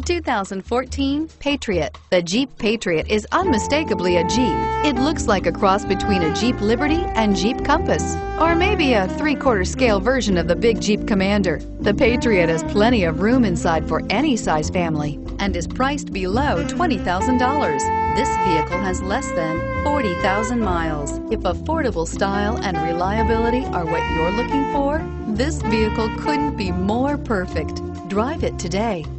2014 Patriot. The Jeep Patriot is unmistakably a Jeep. It looks like a cross between a Jeep Liberty and Jeep Compass, or maybe a 3/4 scale version of the big Jeep Commander. The Patriot has plenty of room inside for any size family and is priced below $20,000. This vehicle has less than 40,000 miles. If affordable style and reliability are what you're looking for, this vehicle couldn't be more perfect. Drive it today.